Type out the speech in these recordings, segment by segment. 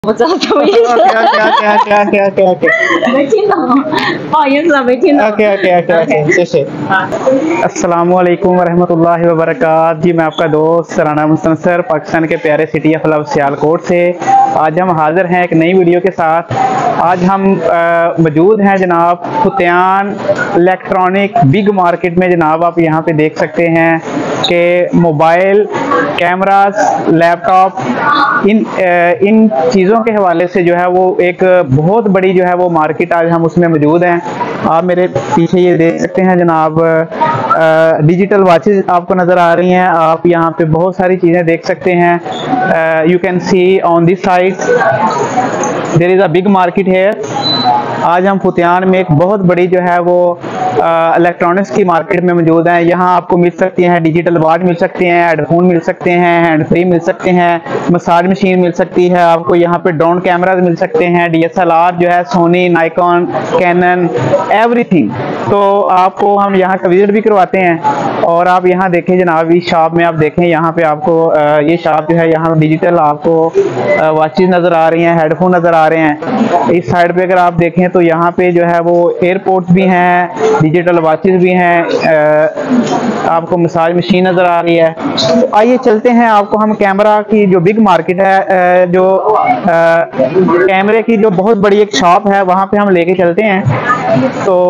不知道什么意思。 OK， 没听懂，不好意思，没听懂。 OK， 谢谢। अस्सलामुअलैकुम वरहमतुल्लाहि वबरकात। जी मैं आपका दोस्त राना मुस्तनसर पाकिस्तान के प्यारे सिटी ऑफ लव सियालकोट से आज हम हाजिर हैं एक नई वीडियो के साथ। आज हम मौजूद हैं जनाब फुतियान इलेक्ट्रॉनिक बिग मार्केट में। जनाब आप यहाँ पे देख सकते हैं कि मोबाइल कैमरास लैपटॉप इन चीज़ों के हवाले से जो है वो एक बहुत बड़ी जो है वो मार्केट आज हम उसमें मौजूद हैं। आप मेरे पीछे ये देख सकते हैं जनाब डिजिटल वॉचेस आपको नज़र आ रही हैं। आप यहाँ पे बहुत सारी चीज़ें देख सकते हैं। You can see on this side there is a big market here. आज हम फुतियान में एक बहुत बड़ी जो है वो इलेक्ट्रॉनिक्स की मार्केट में मौजूद हैं। यहाँ आपको मिल सकती हैं डिजिटल वॉच मिल सकती हैं, हेडफोन मिल सकते हैं, हैंड फ्री मिल सकते हैं, मसाज मशीन मिल सकती है, आपको यहाँ पे ड्रोन कैमराज मिल सकते हैं, DSLR जो है सोनी, नाइकॉन, कैनन, एवरीथिंग। तो आपको हम यहाँ का विजिट भी करवाते हैं। और आप यहाँ देखें जनाब इस शॉप में आप देखें यहाँ पे आपको ये शॉप जो है यहाँ डिजिटल आपको वॉचेस नज़र आ रही हैं, हेडफोन नज़र आ रहे हैं। इस साइड पे अगर आप देखें तो यहाँ पे जो है वो एयरपोर्ट्स भी हैं, डिजिटल वॉचेस भी हैं, आपको मसाज मशीन नज़र आ रही है। तो आइए चलते हैं, आपको हम कैमरा की जो बिग मार्केट है जो कैमरे की जो बहुत बड़ी एक शॉप है वहाँ पे हम लेके चलते हैं। तो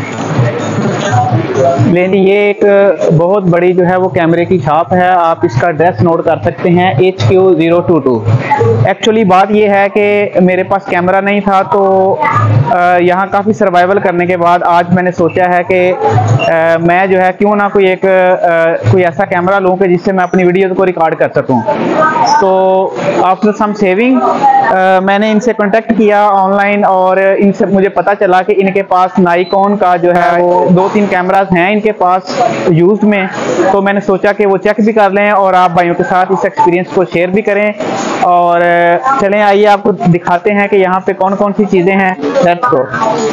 लेकिन ये एक बहुत बड़ी जो है वो कैमरे की शॉप है। आप इसका एड्रेस नोट कर सकते हैं HQ022। एक्चुअली बात ये है कि मेरे पास कैमरा नहीं था तो यहाँ काफ़ी सर्वाइवल करने के बाद आज मैंने सोचा है कि मैं जो है क्यों ना कोई ऐसा कैमरा लूँ कि जिससे मैं अपनी वीडियो को रिकॉर्ड कर सकूँ। तो आफ्टर सम सेविंग मैंने इनसे कांटेक्ट किया ऑनलाइन और इनसे मुझे पता चला कि इनके पास नाइकॉन का जो है वो 2-3 कैमरास हैं इनके पास यूज्ड में। तो मैंने सोचा कि वो चेक भी कर लें और आप भाइयों के साथ इस एक्सपीरियंस को शेयर भी करें। और चलें आइए आपको दिखाते हैं कि यहाँ पे कौन कौन सी चीज़ें हैं। Let's go.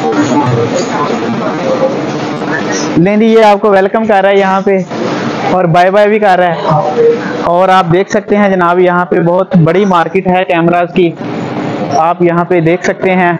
लेंदी ये आपको वेलकम कर रहा है यहाँ पे और बाय बाय भी कर रहा है। और आप देख सकते हैं जनाब यहाँ पे बहुत बड़ी मार्केट है कैमरास की। आप यहाँ पे देख सकते हैं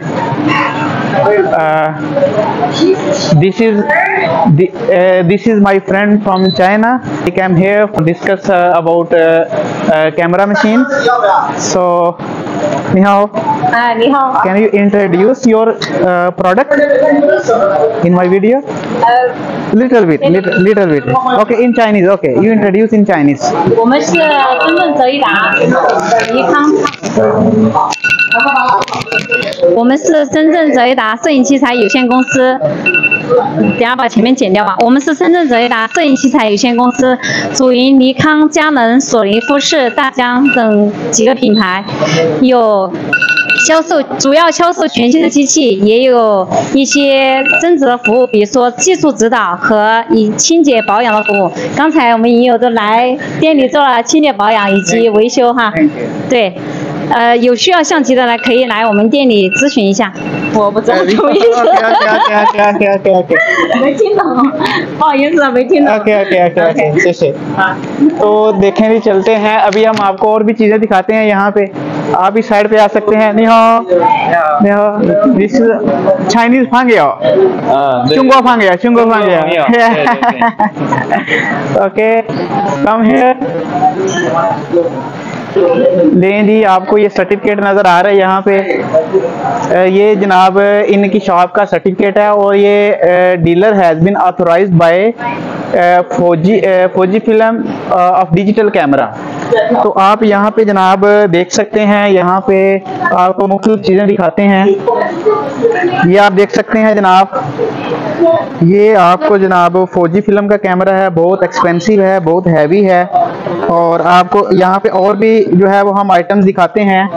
this is my friend from China. I came here to discuss about camera machine. So, ni hao. Ni hao. Can you introduce your product in my video? Little bit. Okay, in Chinese. Okay, you introduce in Chinese. 我们是深圳泽一达尼康。我们是深圳泽一达摄影器材有限公司。等下把前面剪掉吧。我们是深圳泽一达摄影器材有限公司，主营尼康、佳能、索尼、富士、大疆等几个品牌，有主要销售全新的机器，也有一些增值的服务，比如说技术指导和清洁保养的服务。刚才我们也有都来店里做了清洁保养以及维修哈。对。有需要相机的呢，可以来我们店里咨询一下。我不知道什么意思。 OK， 没听懂，不好意思，没听懂。 OK， 谢谢। तो देखें भी चलते हैं। अभी हम आपको और भी चीज़ें दिखाते हैं यहाँ पे। आप इस साइड पे आ सकते हैं। नि हाओ, नि हाओ। दिस इज चाइनीज फांगिया, चुंगो फांगिया। Okay, come here. लें जी आपको ये सर्टिफिकेट नज़र आ रहा है यहाँ पे। ये जनाब इनकी शॉप का सर्टिफिकेट है और ये dealer has been authorized by Fuji film of digital camera. तो आप यहाँ पे जनाब देख सकते हैं, यहाँ पे आपको मुख्तलिफ चीज़ें दिखाते हैं। ये आप देख सकते हैं जनाब, ये आपको जनाब फौजी फिल्म का कैमरा है, बहुत एक्सपेंसिव है, बहुत हैवी है। और आपको यहाँ पे और भी जो है वो हम आइटम्स दिखाते हैं।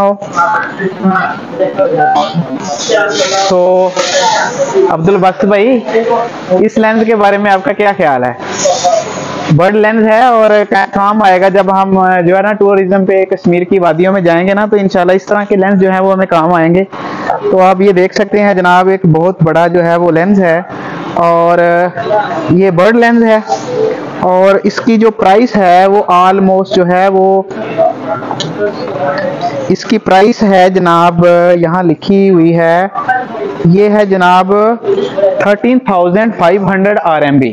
तो अब्दुल बख्श भाई, इस लेंस के बारे में आपका क्या ख्याल है? बर्ड लेंस है और काम आएगा जब हम जो है ना टूरिज्म पे कश्मीर की वादियों में जाएंगे ना, तो इंशाल्लाह इस तरह के लेंस जो है वो हमें काम आएंगे। तो आप ये देख सकते हैं जनाब एक बहुत बड़ा जो है वो लेंस है और ये बर्ड लेंस है और इसकी जो प्राइस है वो ऑलमोस्ट जो है वो इसकी प्राइस है जनाब, यहाँ लिखी हुई है, ये है जनाब 13,500 RMB,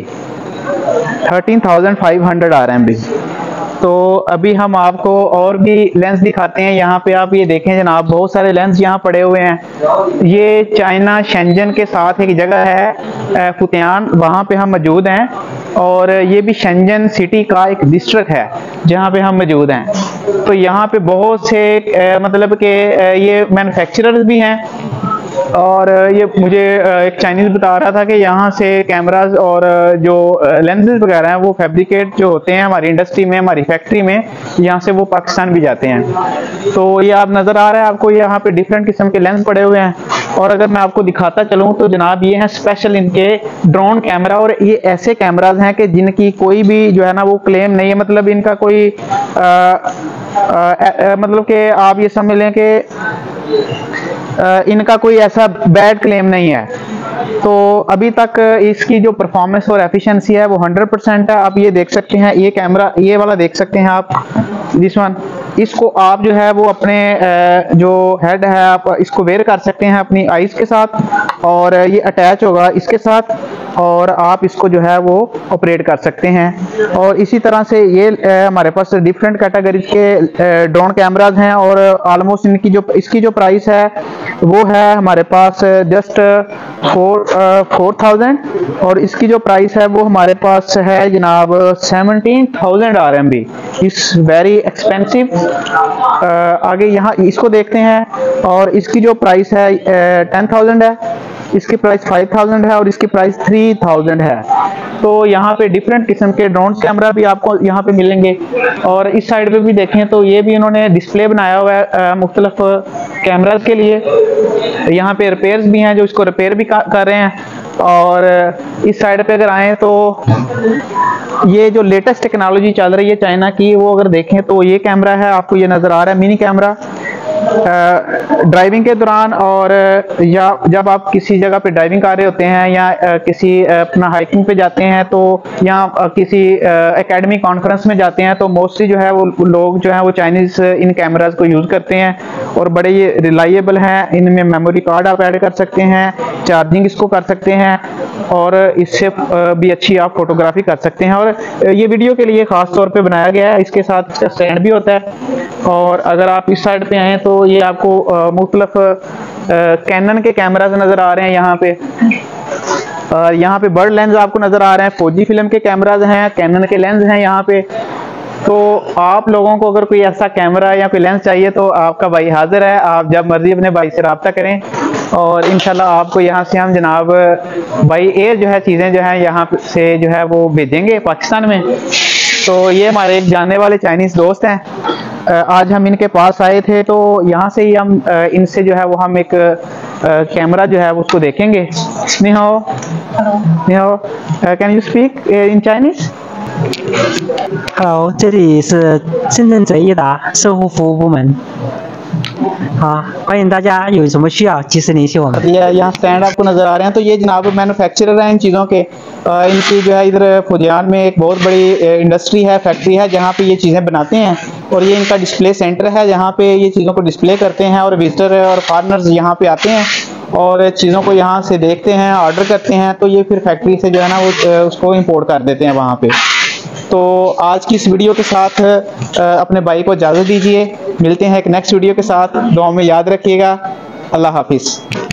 13,500 RMB। तो अभी हम आपको और भी लेंस दिखाते हैं। यहाँ पे आप ये देखें जनाब, बहुत सारे लेंस यहाँ पड़े हुए हैं। ये चाइना शेंजन के साथ एक जगह है फुतियान, वहाँ पे हम मौजूद हैं, और ये भी शेंजन सिटी का एक डिस्ट्रिक्ट है जहाँ पे हम मौजूद हैं। तो यहाँ पे बहुत से मतलब के ये मैन्युफैक्चरर्स भी हैं, और ये मुझे एक चाइनीज बता रहा था कि यहाँ से कैमराज और जो लेंसेज वगैरह हैं वो फैब्रिकेट जो होते हैं हमारी इंडस्ट्री में, हमारी फैक्ट्री में, यहाँ से वो पाकिस्तान भी जाते हैं। तो ये आप नज़र आ रहा है आपको, यहाँ पे डिफरेंट किस्म के लेंस पड़े हुए हैं। और अगर मैं आपको दिखाता चलूँ तो जनाब ये हैं स्पेशल इनके ड्रोन कैमरा, और ये ऐसे कैमराज हैं कि जिनकी कोई भी जो है ना वो क्लेम नहीं है, मतलब इनका कोई मतलब कि आप ये समझ लें कि इनका कोई ऐसा बैड क्लेम नहीं है। तो अभी तक इसकी जो परफॉर्मेंस और एफिशिएंसी है वो 100% है। आप ये देख सकते हैं, ये कैमरा ये वाला देख सकते हैं आप, दिस वन, इसको आप जो है वो अपने जो हेड है आप इसको वेयर कर सकते हैं अपनी आईज के साथ, और ये अटैच होगा इसके साथ, और आप इसको जो है वो ऑपरेट कर सकते हैं। और इसी तरह से ये हमारे पास डिफरेंट कैटेगरीज के ड्रोन कैमराज हैं, और ऑलमोस्ट इसकी जो प्राइस है वो है हमारे पास जस्ट 4,000, और इसकी जो प्राइस है वो हमारे पास है जनाब 17,000 RMB। It's very expensive. आगे यहाँ इसको देखते हैं, और इसकी जो प्राइस है 10,000 है, इसकी प्राइस 5,000 है, और इसकी प्राइस 3,000 है। तो यहाँ पे डिफरेंट किस्म के ड्रोन कैमरा भी आपको यहाँ पे मिलेंगे। और इस साइड पे भी देखें तो ये भी इन्होंने डिस्प्ले बनाया हुआ है मुख्तलिफ कैमराज के लिए। यहाँ पे रिपेयर्स भी हैं जो इसको रिपेयर भी कर रहे हैं। और इस साइड पे अगर आए तो ये जो लेटेस्ट टेक्नोलॉजी चल रही है चाइना की, वो अगर देखें तो ये कैमरा है, आपको ये नज़र आ रहा है, मिनी कैमरा। ड्राइविंग के दौरान और या जब आप किसी जगह पे ड्राइविंग कर रहे होते हैं, या किसी अपना हाइकिंग पे जाते हैं, तो या किसी एकेडमी कॉन्फ्रेंस में जाते हैं, तो मोस्टली जो है वो लोग जो है वो चाइनीज़ इन कैमराज को यूज़ करते हैं, और बड़े ये रिलायबल हैं। इनमें मेमोरी कार्ड आप ऐड कर सकते हैं, चार्जिंग इसको कर सकते हैं, और इससे भी अच्छी आप फोटोग्राफी कर सकते हैं। और ये वीडियो के लिए ख़ास तौर पे बनाया गया है। इसके साथ इसका स्टैंड भी होता है। और अगर आप इस साइड पे आएँ तो ये आपको मुख्तलिफ कैनन के कैमराज नज़र आ रहे हैं यहाँ पे, और यहाँ पे बर्ड लेंस आपको नज़र आ रहे हैं, फौजी फिल्म के कैमराज हैं, कैनन के लेंस हैं यहाँ पे। तो आप लोगों को अगर कोई ऐसा कैमरा या कोई लेंस चाहिए तो आपका भाई हाजिर है, आप जब मर्जी अपने भाई से रब्ता करें, और इंशाल्लाह आपको यहाँ से हम जनाब बाई एयर जो है चीज़ें जो है यहाँ से जो है वो भेजेंगे पाकिस्तान में। तो ये हमारे एक जानने वाले चाइनीज़ दोस्त हैं, आज हम इनके पास आए थे, तो यहाँ से ही हम इनसे जो है वो हम एक कैमरा जो है उसको देखेंगे। नि हाओ, नि हाओ, can you speak in Chinese? Hello， 这里是深圳泽业达售后服务部门。好，欢迎大家有什么需要及时联系我们。 यहाँ स्टैंड आपको नज़र आ रहे हैं, तो ये जनाब मैन्युफैक्चरर हैं इन चीज़ों के। इनकी जो है इधर फुजियान में एक बहुत बड़ी इंडस्ट्री है, फैक्ट्री है, जहाँ पे ये चीज़ें बनाते हैं, और ये इनका डिस्प्ले सेंटर है जहाँ पे ये चीज़ों को डिस्प्ले करते हैं, और विजिटर और फॉरेनर्स यहाँ पे आते हैं और चीज़ों को यहाँ से देखते हैं, ऑर्डर करते हैं, तो ये फिर फैक्ट्री से जो है ना वो उसको इम्पोर्ट कर देते हैं वहाँ पे। तो आज की इस वीडियो के साथ अपने भाई को इजाज़त दीजिए, मिलते हैं एक नेक्स्ट वीडियो के साथ। दुआ में याद रखिएगा। अल्लाह हाफिज़।